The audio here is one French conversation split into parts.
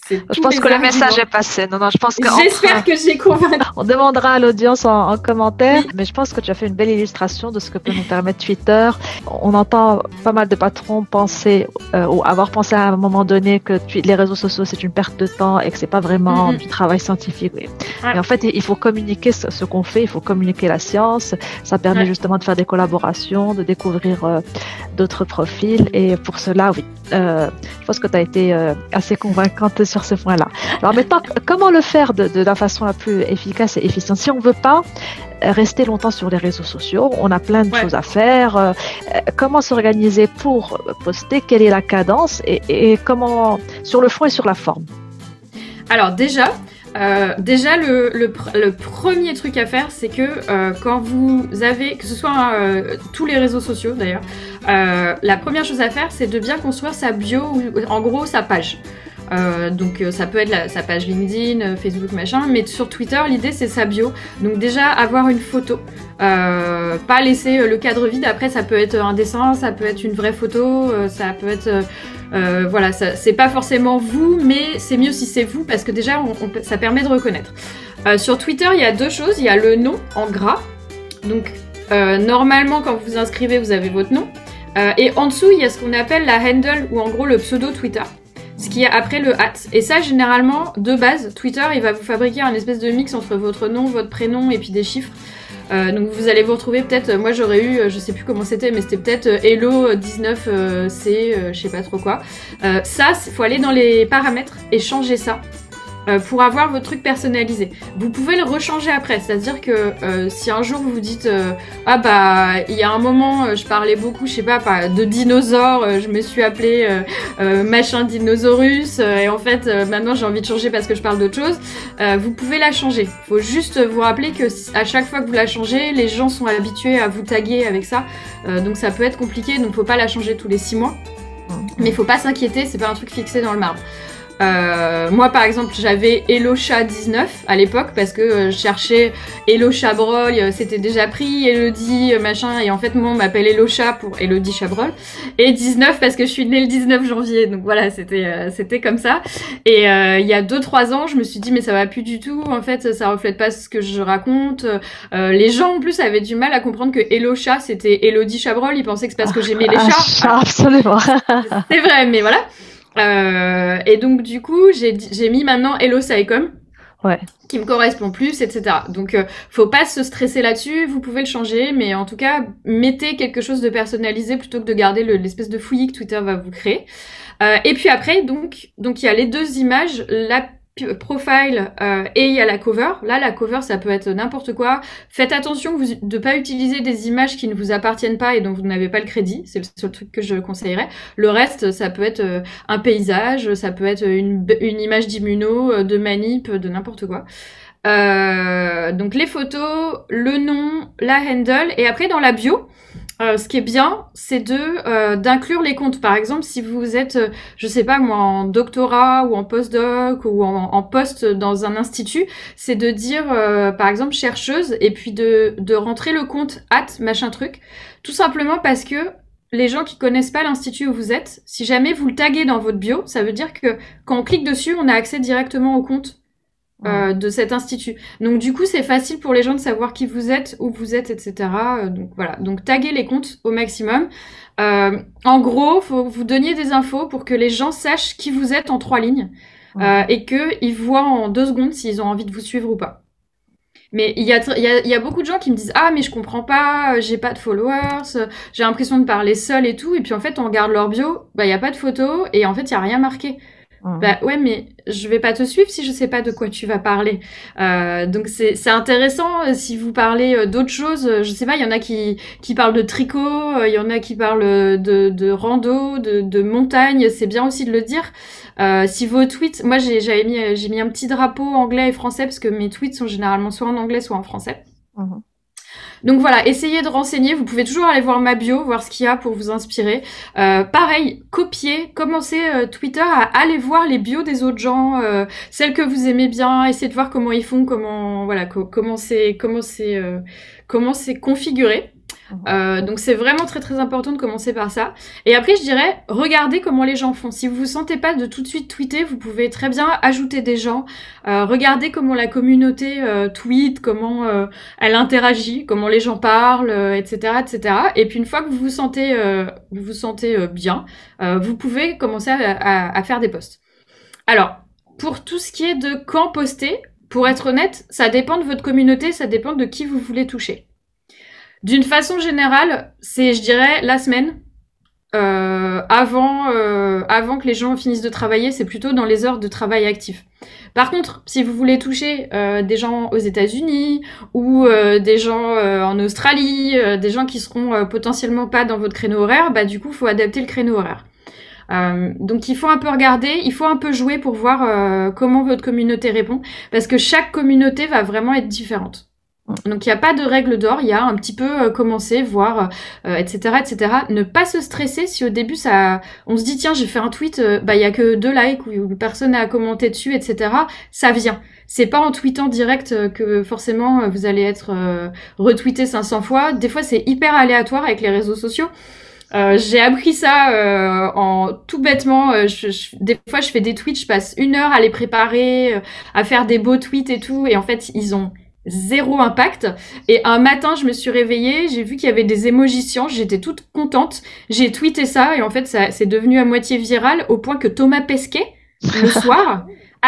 C'est Je tous pense les que le arguments. message est passé. Non, je pense J'espère que j'ai convaincu. on demandera à l'audience en commentaire, Oui. mais je pense que tu as fait une belle illustration de ce que peut nous permettre Twitter. On entend pas mal de patrons penser ou avoir pensé à un moment donné que les réseaux sociaux c'est une perte de temps et que c'est pas vraiment du travail scientifique. Oui. Ouais. Mais en fait, il faut communiquer ce qu'on fait, il faut communiquer la science. Ça permet justement de faire des collaborations, de découvrir d'autres profils. Et pour cela, oui, je pense que tu as été assez convaincante sur ce point-là. Alors maintenant, comment le faire de la façon la plus efficace et efficiente? Si on ne veut pas rester longtemps sur les réseaux sociaux, on a plein de choses à faire. Comment s'organiser pour poster? Quelle est la cadence et comment, sur le fond et sur la forme? Alors déjà, le premier truc à faire, c'est que quand vous avez, que ce soit tous les réseaux sociaux d'ailleurs, la première chose à faire, c'est de bien construire sa bio, ou en gros sa page. Donc ça peut être sa page LinkedIn, Facebook, machin, mais sur Twitter, l'idée c'est sa bio. Donc déjà avoir une photo, pas laisser le cadre vide. Après ça peut être un dessin, ça peut être une vraie photo, ça peut être voilà, c'est pas forcément vous, mais c'est mieux si c'est vous parce que déjà ça permet de reconnaître. Sur Twitter, il y a deux choses, il y a le nom en gras. Donc normalement quand vous vous inscrivez, vous avez votre nom. Et en dessous, il y a ce qu'on appelle la handle ou en gros le pseudo Twitter. Ce qui est après le @. Et ça, généralement, de base, Twitter, il va vous fabriquer un espèce de mix entre votre nom, votre prénom et puis des chiffres. Donc vous allez vous retrouver peut-être, moi j'aurais eu, je sais plus comment c'était, mais c'était peut-être Hello 19C, je sais pas trop quoi. Ça, faut aller dans les paramètres et changer ça. Pour avoir votre truc personnalisé. Vous pouvez le rechanger après, c'est-à-dire que si un jour vous vous dites ah bah il y a un moment je parlais beaucoup, je sais pas de dinosaures, je me suis appelée machin dinosaurus et en fait maintenant j'ai envie de changer parce que je parle d'autre chose, vous pouvez la changer. Faut juste vous rappeler que à chaque fois que vous la changez, les gens sont habitués à vous taguer avec ça, donc ça peut être compliqué, donc faut pas la changer tous les 6 mois. Mais faut pas s'inquiéter, c'est pas un truc fixé dans le marbre. Moi par exemple j'avais Hello-Chat19 à l'époque parce que je cherchais Hello Chabrol, c'était déjà pris, Elodie machin, et en fait moi on m'appelle Hello-Chat pour Elodie Chabrol, et 19 parce que je suis née le 19 janvier, donc voilà c'était comme ça. Et il y a 2-3 ans je me suis dit mais ça va plus du tout, en fait ça reflète pas ce que je raconte. Les gens en plus avaient du mal à comprendre que Hello-Chat c'était Elodie Chabrol, ils pensaient que c'est parce que j'aimais les chats. Absolument. C'est vrai, mais voilà. Et donc du coup j'ai mis maintenant Hello Saicom, qui me correspond plus, etc. Donc faut pas se stresser là-dessus, vous pouvez le changer, mais en tout cas mettez quelque chose de personnalisé plutôt que de garder l'espèce de fouillis que Twitter va vous créer. Et puis après donc il y a les deux images, la profile et il y a la cover. Là la cover ça peut être n'importe quoi. Faites attention de pas utiliser des images qui ne vous appartiennent pas et dont vous n'avez pas le crédit, c'est le seul truc que je conseillerais. Le reste ça peut être un paysage, ça peut être une image d'immuno, de manip, de n'importe quoi. Donc les photos, le nom, la handle, et après dans la bio, ce qui est bien, c'est d'inclure les comptes. Par exemple, si vous êtes, je sais pas moi, en doctorat ou en postdoc ou en poste dans un institut, c'est de dire, par exemple, chercheuse, et puis de rentrer le compte @machin truc, tout simplement parce que les gens qui connaissent pas l'institut où vous êtes, si jamais vous le taguez dans votre bio, ça veut dire que quand on clique dessus, on a accès directement au compte de cet institut. Donc du coup, c'est facile pour les gens de savoir qui vous êtes, où vous êtes, etc. Donc voilà. Donc taguez les comptes au maximum. En gros, faut que vous donniez des infos pour que les gens sachent qui vous êtes en 3 lignes et qu'ils voient en 2 secondes s'ils ont envie de vous suivre ou pas. Mais il y a beaucoup de gens qui me disent ah mais je comprends pas, j'ai pas de followers, j'ai l'impression de parler seul et tout, et puis en fait on regarde leur bio, bah il y a pas de photo et en fait il y a rien marqué. Bah ouais, mais je vais pas te suivre si je sais pas de quoi tu vas parler. Donc c'est intéressant si vous parlez d'autres choses. Je sais pas, il y en a qui parlent de tricot, il y en a qui parlent de rando, de montagne. C'est bien aussi de le dire. Si vos tweets, moi j'ai mis un petit drapeau anglais et français parce que mes tweets sont généralement soit en anglais soit en français. Donc voilà, essayez de renseigner, vous pouvez toujours aller voir ma bio, voir ce qu'il y a pour vous inspirer. Pareil, copier, commencez Twitter à aller voir les bios des autres gens, celles que vous aimez bien, essayez de voir comment ils font, comment c'est configuré. Donc c'est vraiment très très important de commencer par ça. Et après je dirais, regardez comment les gens font. Si vous vous sentez pas de tout de suite tweeter, vous pouvez très bien ajouter des gens. Regardez comment la communauté tweet, comment elle interagit, comment les gens parlent, etc., etc. Et puis une fois que vous vous sentez bien, vous pouvez commencer à faire des posts. Alors, pour tout ce qui est de quand poster, pour être honnête, ça dépend de votre communauté, ça dépend de qui vous voulez toucher. D'une façon générale, c'est, je dirais, la semaine. Avant que les gens finissent de travailler, c'est plutôt dans les heures de travail actif. Par contre, si vous voulez toucher des gens aux États-Unis ou des gens en Australie, des gens qui seront potentiellement pas dans votre créneau horaire, bah du coup, faut adapter le créneau horaire. Donc il faut un peu regarder, il faut un peu jouer pour voir comment votre communauté répond, parce que chaque communauté va vraiment être différente. Donc il n'y a pas de règle d'or, il y a un petit peu commencer, voir, etc., etc. Ne pas se stresser si au début on se dit tiens j'ai fait un tweet, il y a que 2 likes ou personne n'a commenté dessus, etc. Ça vient. C'est pas en tweetant direct que forcément vous allez être retweeté 500 fois. Des fois c'est hyper aléatoire avec les réseaux sociaux. J'ai appris ça en tout bêtement. Des fois je fais des tweets, je passe 1 heure à les préparer, à faire des beaux tweets et tout, et en fait ils ont 0 impact. Et un matin, je me suis réveillée, j'ai vu qu'il y avait des émojiciants, j'étais toute contente. J'ai tweeté ça et en fait, ça c'est devenu à moitié viral au point que Thomas Pesquet, le soir,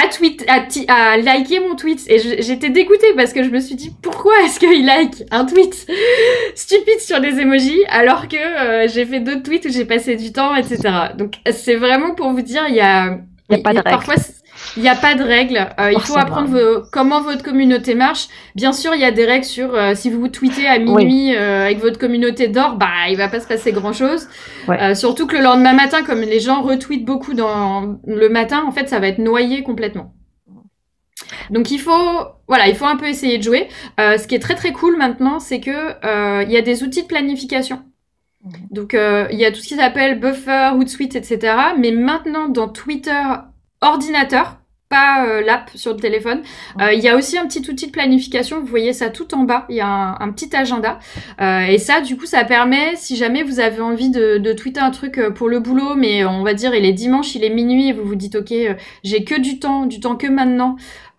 a liké mon tweet. Et j'étais dégoûtée parce que je me suis dit pourquoi est-ce qu'il like un tweet stupide sur des emojis alors que j'ai fait d'autres tweets où j'ai passé du temps, etc. Donc c'est vraiment pour vous dire, il y a pas de règle. Parfois, il n'y a pas de règles. Il faut apprendre comment votre communauté marche. Bien sûr, il y a des règles sur si vous tweetez à minuit avec votre communauté dort, il va pas se passer grand-chose. Ouais. Surtout que le lendemain matin, comme les gens retweetent beaucoup dans le matin, en fait, ça va être noyé complètement. Donc il faut un peu essayer de jouer. Ce qui est très très cool maintenant, c'est que il y a des outils de planification. Donc il y a tout ce qui s'appelle Buffer, Hootsuite, etc. Mais maintenant dans Twitter ordinateur, pas l'app sur le téléphone. Il y a aussi un petit outil de planification, vous voyez ça tout en bas, il y a un petit agenda. Et ça, du coup, ça permet, si jamais vous avez envie de tweeter un truc pour le boulot, mais on va dire il est dimanche, il est minuit, et vous vous dites ok, j'ai que du temps que maintenant,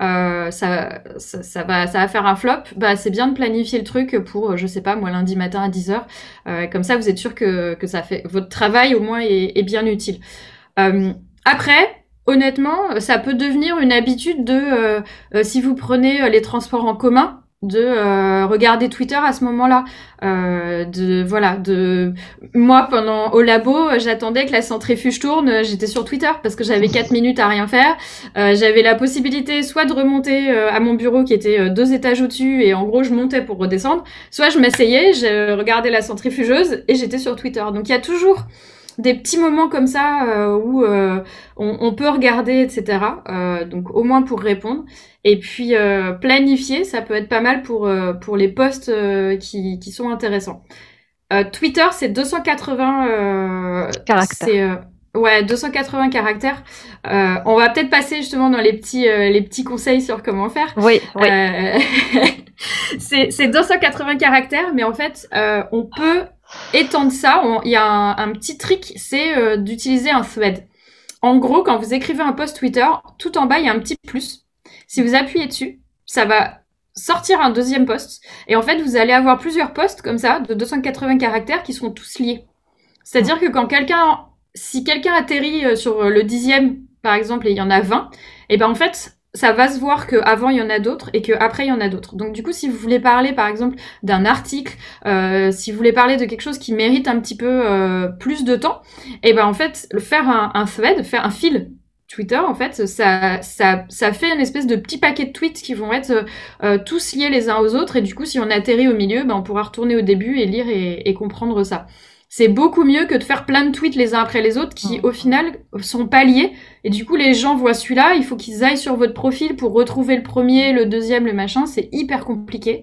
ça va faire un flop, c'est bien de planifier le truc pour, je sais pas, moi lundi matin à 10h. Comme ça, vous êtes sûr que ça fait, votre travail au moins est bien utile. Après, honnêtement, ça peut devenir une habitude de, si vous prenez les transports en commun, de regarder Twitter à ce moment-là. Moi, au labo, j'attendais que la centrifuge tourne, j'étais sur Twitter parce que j'avais 4 minutes à rien faire. J'avais la possibilité soit de remonter à mon bureau qui était 2 étages au-dessus et en gros, je montais pour redescendre, soit je m'asseyais, je regardais la centrifugeuse et j'étais sur Twitter. Donc, il y a toujours des petits moments comme ça où on peut regarder, etc. Donc au moins pour répondre. Et puis planifier, ça peut être pas mal pour les posts qui sont intéressants. Twitter, c'est 280 caractères. 280 caractères. On va peut-être passer justement dans les petits conseils sur comment faire. Oui. C'est 280 caractères, mais en fait, on peut étendre ça. Il y a un petit trick, c'est d'utiliser un thread. En gros, quand vous écrivez un post Twitter, tout en bas, il y a un petit plus. Si vous appuyez dessus, ça va sortir un deuxième post. Et en fait, vous allez avoir plusieurs posts comme ça, de 280 caractères, qui seront tous liés. C'est-à-dire que si quelqu'un atterrit sur le 10e, par exemple, et il y en a 20, et ben en fait, ça va se voir qu'avant il y en a d'autres et qu'après il y en a d'autres. Donc du coup, si vous voulez parler par exemple d'un article, si vous voulez parler de quelque chose qui mérite un petit peu plus de temps, et ben en fait, faire un thread, faire un fil Twitter, en fait, ça fait une espèce de petit paquet de tweets qui vont être tous liés les uns aux autres, et du coup, si on atterrit au milieu, on pourra retourner au début et lire et comprendre ça. C'est beaucoup mieux que de faire plein de tweets les uns après les autres qui, au final, sont pas liés. Et du coup, les gens voient celui-là, il faut qu'ils aillent sur votre profil pour retrouver le premier, le deuxième, le machin. C'est hyper compliqué.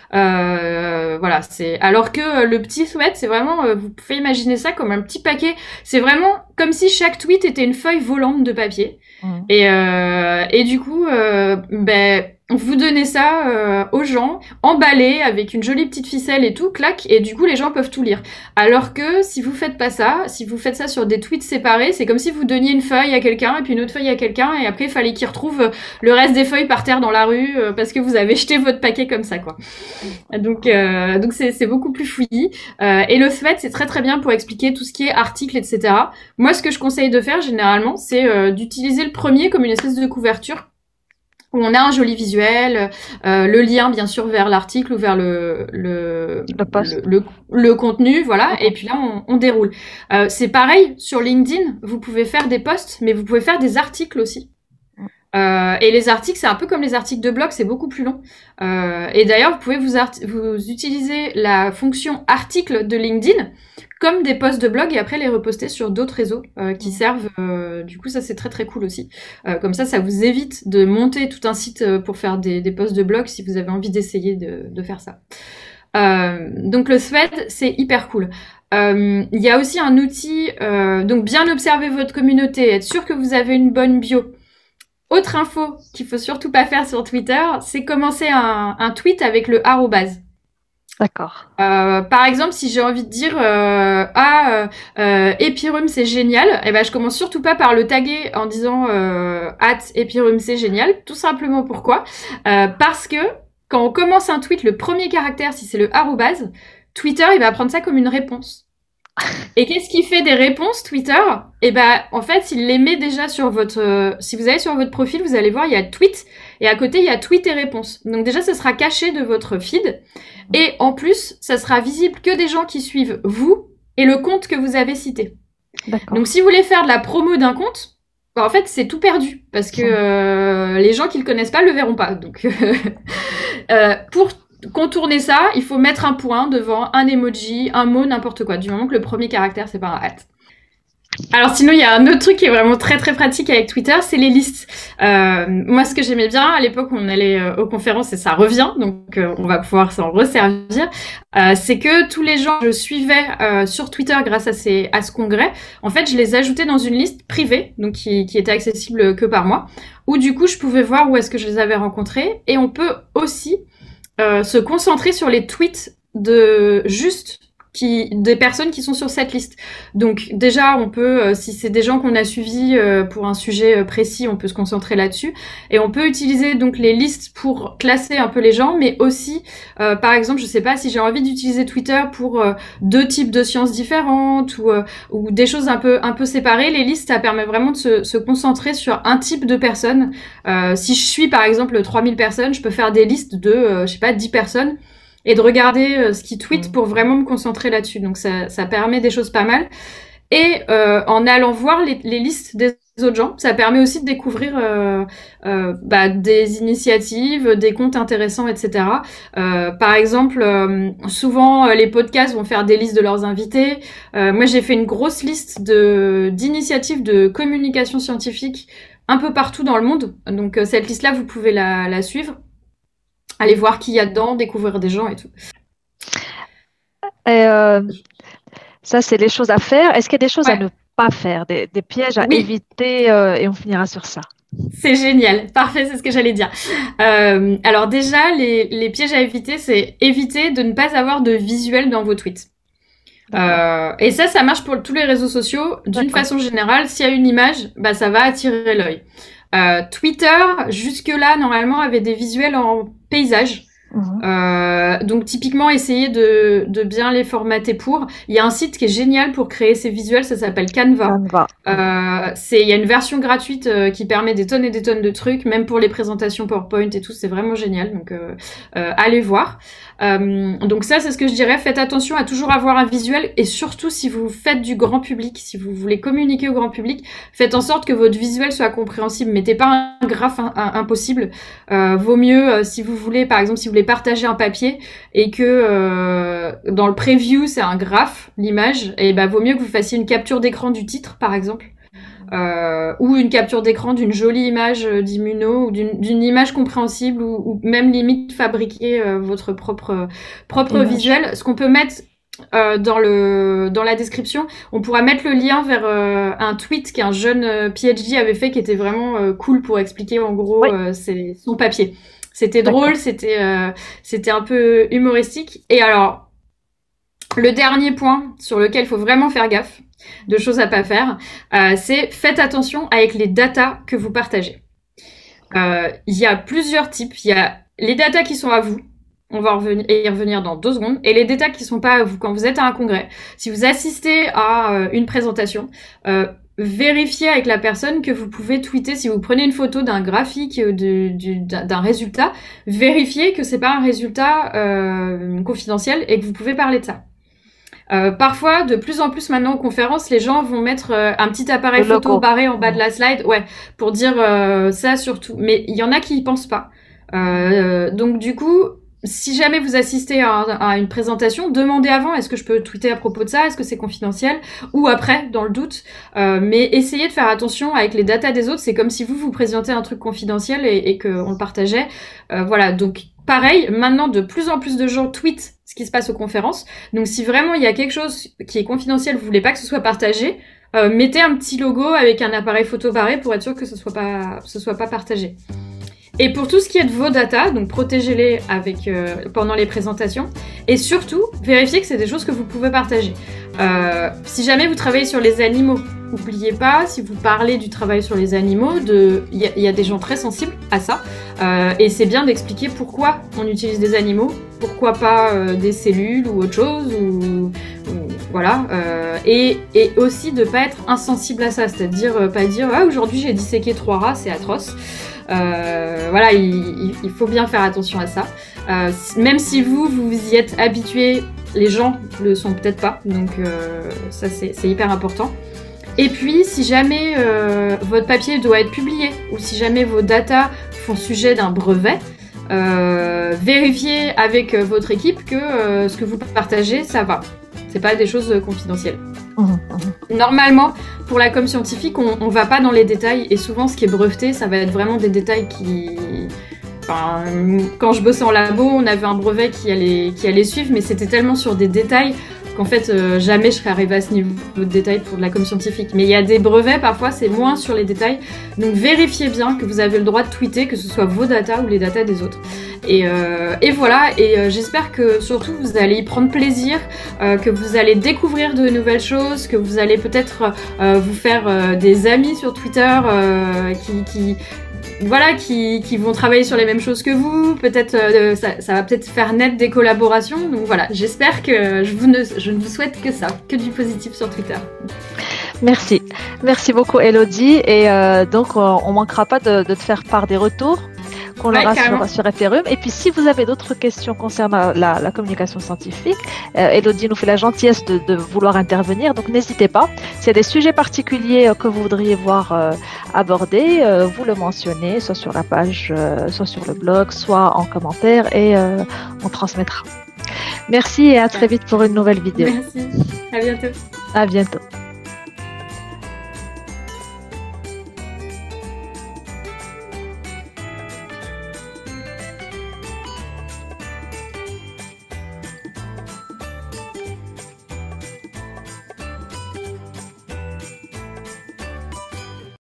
Alors que le petit thread, c'est vraiment, vous pouvez imaginer ça comme un petit paquet. C'est vraiment comme si chaque tweet était une feuille volante de papier. Et du coup, vous donnez ça aux gens, emballé avec une jolie petite ficelle et tout, clac, et du coup les gens peuvent tout lire. Alors que si vous faites pas ça, si vous faites ça sur des tweets séparés, c'est comme si vous donniez une feuille à quelqu'un et puis une autre feuille à quelqu'un et après il fallait qu'il retrouve le reste des feuilles par terre dans la rue parce que vous avez jeté votre paquet comme ça, quoi. Donc c'est beaucoup plus fouillis. Et le thread, c'est très très bien pour expliquer tout ce qui est articles, etc. Moi, ce que je conseille de faire généralement, c'est d'utiliser le premier comme une espèce de couverture où on a un joli visuel, le lien bien sûr vers l'article ou vers le contenu, voilà, et puis là on déroule. C'est pareil sur LinkedIn, vous pouvez faire des posts, mais vous pouvez faire des articles aussi. Et les articles, c'est un peu comme les articles de blog, c'est beaucoup plus long. Et d'ailleurs, vous pouvez vous utiliser la fonction article de LinkedIn comme des posts de blog et après les reposter sur d'autres réseaux qui servent. Du coup, ça c'est très très cool aussi. Comme ça vous évite de monter tout un site pour faire des posts de blog si vous avez envie d'essayer de faire ça. Donc le thread, c'est hyper cool. Il y a aussi un outil, donc bien observer votre communauté, être sûr que vous avez une bonne bio. Autre info qu'il faut surtout pas faire sur Twitter, c'est commencer un tweet avec le arrobase. D'accord. Par exemple, si j'ai envie de dire Epirum c'est génial, et ben je commence surtout pas par le taguer en disant @Epirum c'est génial. Tout simplement pourquoi parce que quand on commence un tweet, le premier caractère, si c'est le arrobase, Twitter il va prendre ça comme une réponse. Et qu'est-ce qui fait des réponses Twitter? Et ben en fait, il les met déjà sur votre si vous allez sur votre profil, vous allez voir il y a tweet et à côté il y a tweet et réponses. Donc déjà ça sera caché de votre feed et en plus, ça sera visible que des gens qui suivent vous et le compte que vous avez cité. D'accord. Donc si vous voulez faire de la promo d'un compte, en fait, c'est tout perdu parce que les gens qui le connaissent pas le verront pas. Donc pour contourner ça, il faut mettre un point devant un emoji, un mot, n'importe quoi, du moment que le premier caractère, c'est pas un @. Alors sinon, il y a un autre truc qui est vraiment très très pratique avec Twitter, c'est les listes. Moi, ce que j'aimais bien à l'époque, on allait aux conférences et ça revient, donc on va pouvoir s'en resservir. C'est que tous les gens que je suivais sur Twitter grâce à ce congrès, en fait, je les ajoutais dans une liste privée, donc qui était accessible que par moi, où du coup, je pouvais voir où est-ce que je les avais rencontrés. Et on peut aussi se concentrer sur les tweets des personnes qui sont sur cette liste. Donc déjà, on peut, si c'est des gens qu'on a suivis pour un sujet précis, on peut se concentrer là-dessus. Et on peut utiliser donc les listes pour classer un peu les gens, mais aussi, par exemple, je sais pas si j'ai envie d'utiliser Twitter pour deux types de sciences différentes ou des choses un peu séparées. Les listes, ça permet vraiment de se concentrer sur un type de personnes. Si je suis par exemple 3000 personnes, je peux faire des listes de, je sais pas, 10 personnes. Et de regarder ce qu'ils tweetent pour vraiment me concentrer là-dessus. Donc ça permet des choses pas mal. Et en allant voir les listes des autres gens, ça permet aussi de découvrir des initiatives, des comptes intéressants, etc. Par exemple, souvent les podcasts vont faire des listes de leurs invités. Moi, j'ai fait une grosse liste d'initiatives de communication scientifique un peu partout dans le monde. Donc cette liste-là, vous pouvez la suivre. Aller voir qui y a dedans, découvrir des gens et tout. Et ça, c'est les choses à faire. Est-ce qu'il y a des choses à ne pas faire, des pièges à éviter et on finira sur ça. C'est génial, parfait, c'est ce que j'allais dire. Alors déjà, les pièges à éviter, c'est éviter de ne pas avoir de visuel dans vos tweets. Et ça marche pour tous les réseaux sociaux. D'une façon générale, s'il y a une image, ça va attirer l'œil. Twitter, jusque-là, normalement, avait des visuels en paysage. Donc typiquement essayer de bien les formater pour. Il y a un site qui est génial pour créer ces visuels, ça s'appelle Canva. Il y a une version gratuite qui permet des tonnes et des tonnes de trucs, même pour les présentations PowerPoint et tout, c'est vraiment génial. Donc allez voir. Donc ça c'est ce que je dirais, faites attention à toujours avoir un visuel et surtout si vous faites du grand public, si vous voulez communiquer au grand public, faites en sorte que votre visuel soit compréhensible. Mettez pas un graphe impossible. Vaut mieux si vous voulez, par exemple, si vous voulez partager un papier et que dans le preview c'est un graphe, l'image, et vaut mieux que vous fassiez une capture d'écran du titre par exemple, ou une capture d'écran d'une jolie image d'Immuno ou d'une image compréhensible ou même limite fabriquer votre propre visuel. Ce qu'on peut mettre dans la description. On pourra mettre le lien vers un tweet qu'un jeune PhD avait fait qui était vraiment cool pour expliquer en gros son papier. C'était drôle, c'était un peu humoristique. Et alors, le dernier point sur lequel il faut vraiment faire gaffe, de choses à pas faire, c'est faites attention avec les datas que vous partagez. Il y a plusieurs types. Il y a les datas qui sont à vous. On va y revenir dans 2 secondes. Et les datas qui sont pas à vous. Quand vous êtes à un congrès, si vous assistez à une présentation, vérifiez avec la personne que vous pouvez tweeter. Si vous prenez une photo d'un graphique, d'un résultat, vérifiez que c'est pas un résultat confidentiel et que vous pouvez parler de ça. Parfois, de plus en plus maintenant aux conférences, les gens vont mettre un petit appareil photo barré en bas de la slide, pour dire ça surtout. Mais il y en a qui y pensent pas. Donc du coup, si jamais vous assistez à une présentation, demandez avant, est-ce que je peux tweeter à propos de ça, est-ce que c'est confidentiel, ou après, dans le doute. Mais essayez de faire attention avec les datas des autres. C'est comme si vous présentez un truc confidentiel et qu'on le partageait. Voilà, donc pareil, maintenant de plus en plus de gens tweetent ce qui se passe aux conférences. Donc si vraiment il y a quelque chose qui est confidentiel, vous voulez pas que ce soit partagé, mettez un petit logo avec un appareil photo barré pour être sûr que ce soit pas partagé. Et pour tout ce qui est de vos datas, donc protégez-les pendant les présentations. Et surtout, vérifiez que c'est des choses que vous pouvez partager. Si jamais vous travaillez sur les animaux, n'oubliez pas, si vous parlez du travail sur les animaux, il y a des gens très sensibles à ça. Et c'est bien d'expliquer pourquoi on utilise des animaux, pourquoi pas des cellules ou autre chose, voilà. Et aussi de pas être insensible à ça, c'est-à-dire pas dire « Ah, aujourd'hui j'ai disséqué 3 rats, c'est atroce ». Voilà, il faut bien faire attention à ça. Même si vous y êtes habitué, les gens le sont peut-être pas. Donc ça c'est hyper important. Et puis si jamais votre papier doit être publié ou si jamais vos datas font sujet d'un brevet, vérifiez avec votre équipe que ce que vous partagez, ça va. C'est pas des choses confidentielles. Normalement, pour la com scientifique, on va pas dans les détails et souvent ce qui est breveté, ça va être vraiment des détails qui... Enfin, quand je bossais en labo, on avait un brevet qui allait suivre, mais c'était tellement sur des détails qu'en fait, jamais je serais arrivée à ce niveau de détail pour de la com scientifique. Mais il y a des brevets, parfois, c'est moins sur les détails. Donc, vérifiez bien que vous avez le droit de tweeter, que ce soit vos datas ou les datas des autres. Et voilà, et j'espère que surtout vous allez y prendre plaisir, que vous allez découvrir de nouvelles choses, que vous allez peut-être vous faire des amis sur Twitter qui vont travailler sur les mêmes choses que vous. Peut-être ça va peut-être faire naître des collaborations. Donc voilà, j'espère que je ne vous souhaite que ça, que du positif sur Twitter. Merci beaucoup Elodie, et donc on manquera pas de te faire part des retours qu'on aura sur Ethereum. Et puis si vous avez d'autres questions concernant la communication scientifique, Elodie nous fait la gentillesse de vouloir intervenir, donc n'hésitez pas. S'il y a des sujets particuliers que vous voudriez voir abordés, vous le mentionnez, soit sur la page, soit sur le blog, soit en commentaire, et on transmettra. Merci et à très vite pour une nouvelle vidéo. Merci, à bientôt. À bientôt.